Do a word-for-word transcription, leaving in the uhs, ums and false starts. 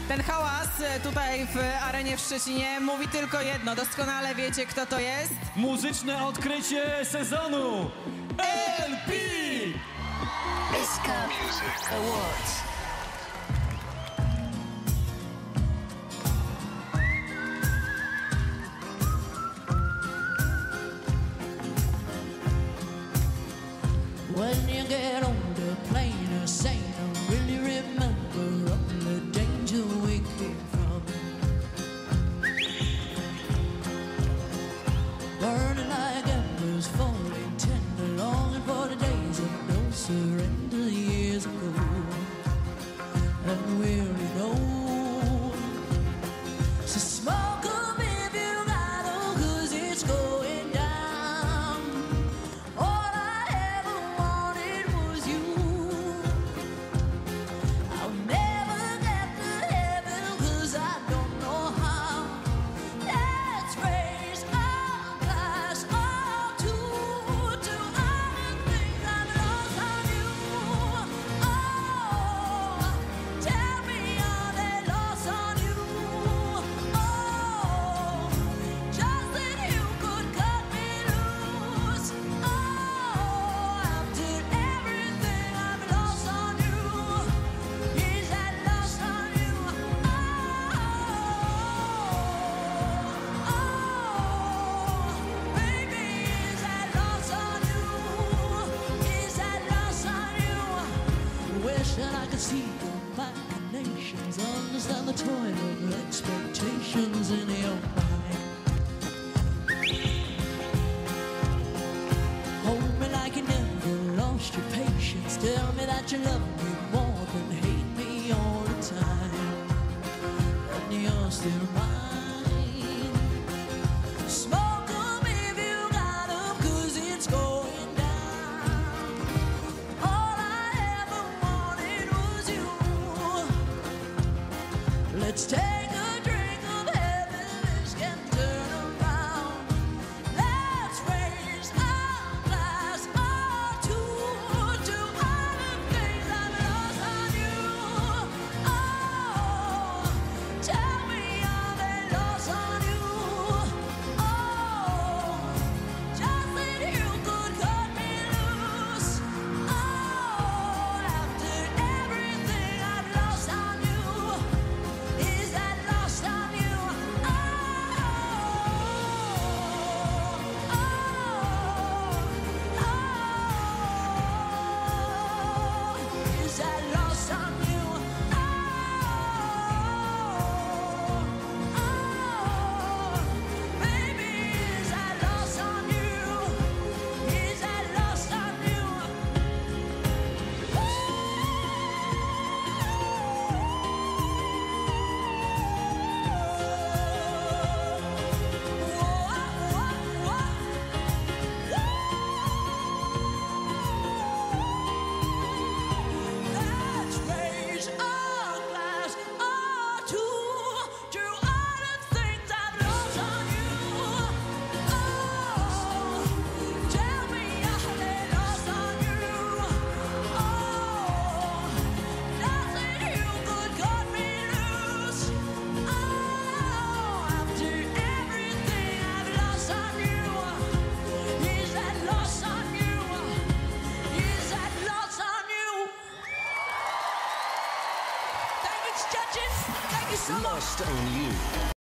Ten hałas tutaj w arenie w Szczecinie mówi tylko jedno. Doskonale wiecie, kto to jest? Muzyczne odkrycie sezonu L P! S K Music Awards. When you get older, plain or sane, I really remember all the danger we came from. Burning like embers, falling tender, longing for the days of no surrender years ago. And weary know, so smoke 'em if you got 'em, 'cause it's going down. All I ever wanted was you. I'll never get to heaven 'cause I don't know how. Let's raise our glass all to, to all the things I've lost on you. Oh, tell me, are they lost on you? Oh, just that you could cut me loose. Oh, after everything I've lost on you, is that lost on you? Oh, oh, baby, is that lost on you? Is that lost on you? Wish that I could see your machinations, understand the toil of expectations in your mind. Hold me like you never lost your patience. Tell me that you love me more than hate me all the time. And you're still mine. Smoke 'em if you got 'em, 'cause it's going down. All I ever wanted was you. Let's take a drink of heaven, this can turn around. Let's raise our glass all to, to all the things I've lost on you. Oh, tell me, are they lost on you? Oh, just that you could cut me loose. Oh, after everything I've lost on you, is that lost on you? Oh, oh, oh, is that lost on you? Oh, oh, baby, is that lost on you? Is that lost on you? Let's raise our glass all to, to all the things I've lost on you. Oh, tell me, are they lost on you? Oh, just that you could cut me loose. Oh, after everything I've lost on you, is that lost on you? Is that lost on you? Thank you, judges. Thank you so much. Lost on You.